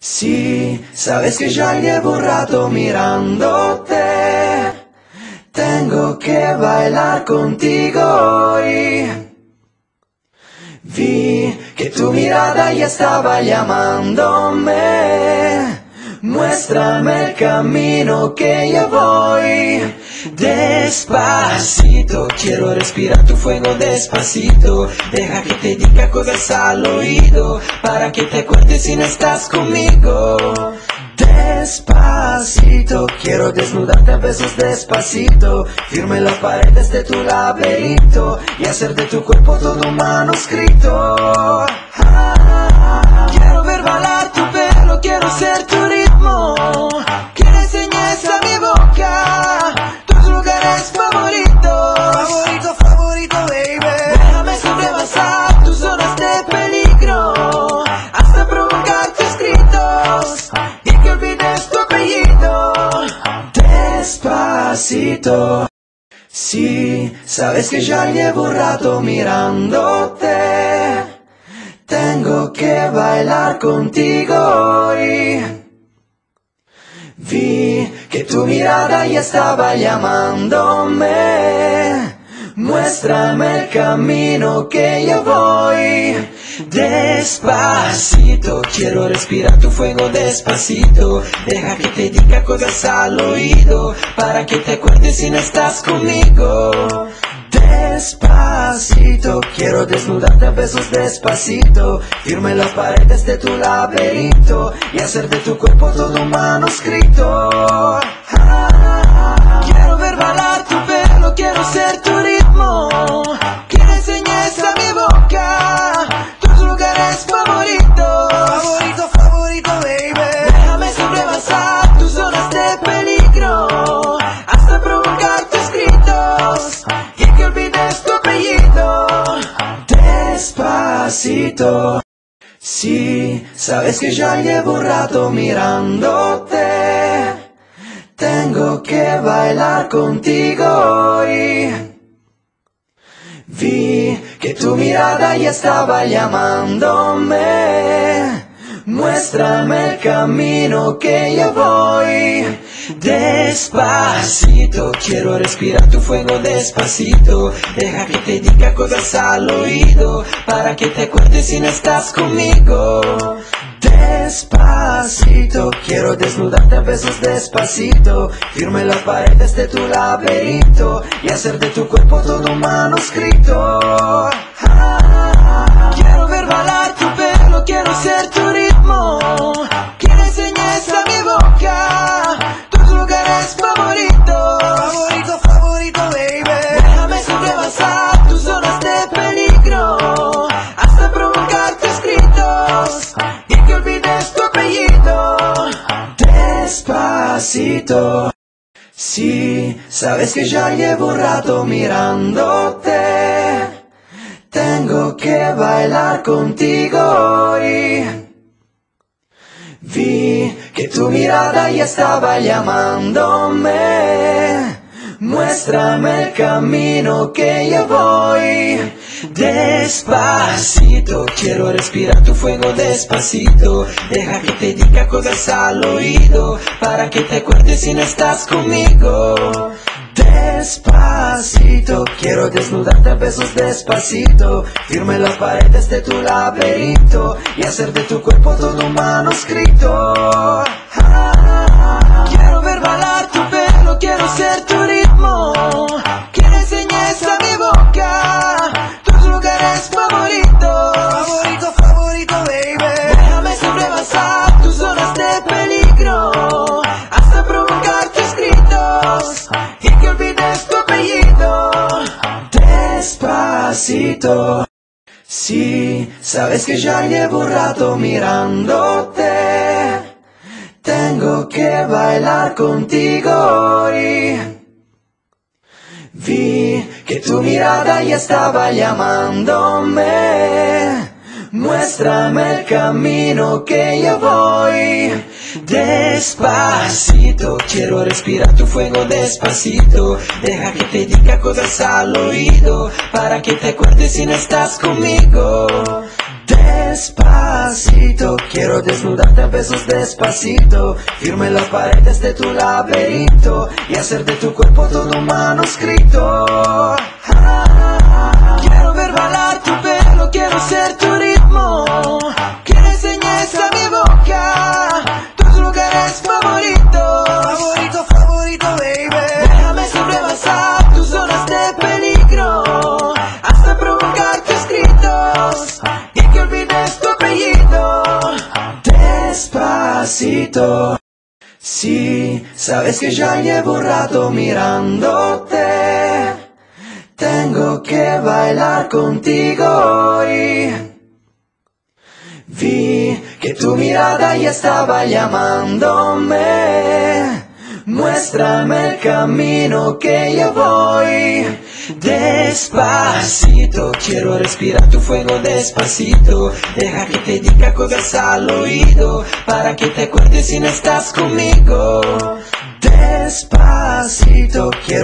Sí, sabes que ya llevo un rato mirándote. Tengo que bailar contigo hoy. Vi que tu mirada ya estaba llamándome. Muéstrame el camino que ya voy. Despacito, quiero respirar tu fuego despacito. Deja que te diga cosas al oído, para que te acuerdes si no estás conmigo. Despacito, quiero desnudarte a besos despacito. Firme las paredes de tu laberinto y hacer de tu cuerpo todo un manuscrito. Quiero ver bailar tu pelo, quiero ser tu ritmo. Quiero enseñes a mi boca tus lugares favoritos. Favorito, baby. Déjame sobrepasar tus zonas de peligro, hasta provocar tus gritos y que olvides tu apellido. Despacito. Sí, sabes que ya llevo un rato mirándote. Tengo que bailar contigo hoy. Vi que tu mirada ya estaba llamándome. Muéstrame el camino que ya voy. Despacito, quiero respirar tu fuego despacito. Deja que te diga cosas al oído, para que te acuerdes si no estás conmigo. Despacito, quiero desnudarte a besos despacito. Firme las paredes de tu laberinto y hacer de tu cuerpo todo un manuscrito. Quiero ver bailar tu pelo, quiero ser tu ritmo. Quiero enseñes a mi boca tus lugares favoritos. Favorito, baby. Déjame sobrepasar tus zonas de peligro, hasta provocar tus gritos y que olvides tu apellido. Despacito. Sí, sabes que ya llevo un rato mirándote. Tengo que bailar contigo hoy. Vi que tu mirada ya estaba llamándome. Muéstrame el camino que ya voy. Despacito, quiero respirar tu fuego despacito. Deja que te diga cosas al oído, para que te acuerdes si no estás conmigo. Despacito, quiero desnudarte a besos despacito. Firme las paredes de tu laberinto y hacer de tu cuerpo todo un manuscrito. Quiero ver bailar tu pelo, quiero ser tu ritmo. Quiero enseñes a mi boca tus lugares favoritos. Favorito, baby. Déjame sobrepasar tus zonas de peligro, hasta provocar tus gritos y que olvides tu apellido. Despacito. Sí, sabes que ya llevo un rato mirándote. Tengo que bailar contigo hoy. Vi que tu mirada ya estaba llamándome. Muéstrame el camino que ya voy. Despacito, quiero respirar tu fuego despacito. Deja que te diga cosas al oído, para que te acuerdes si no estás conmigo. Despacito, quiero desnudarte a besos despacito. Firme las paredes de tu laberinto y hacer de tu cuerpo todo un manuscrito. Quiero ver bailar tu pelo, quiero ser tu ritmo. Quiero enseñes a mi boca tus lugares favoritos. Favorito, baby. Déjame sobrepasar tus zonas de peligro, hasta provocar tus gritos y que olvides tu apellido. Despacito. Sí, sabes que ya llevo un rato mirándote. Tengo que bailar contigo hoy. Vi que tu mirada ya estaba llamándome. Muéstrame el camino que ya voy. Despacito, quiero respirar tu fuego despacito. Deja que te diga cosas al oído, para que te acuerdes si no estás conmigo. Despacito, quiero desnudarte a besos despacito, firme las paredes de tu laberinto y hacer de tu cuerpo todo un manuscrito. Quiero ver bailar tu pelo, quiero ser tu ritmo, quiero enseñarse a mi boca tus lugares favoritos. Favorito, favorito, baby. Déjame sobrepasar tus zonas de peligro hasta provocar tus gritos y que olvides tu apellido. Despacito. Sí, sabes que ya llevo un rato mirándote. Tengo que bailar contigo hoy. Vi que tu mirada ya estaba llamándome. Muéstrame el camino que yo voy. Despacito, quiero respirar tu fuego despacito. Deja que te diga cosas al oído para que te acuerdes si no estás conmigo. Despacito, quiero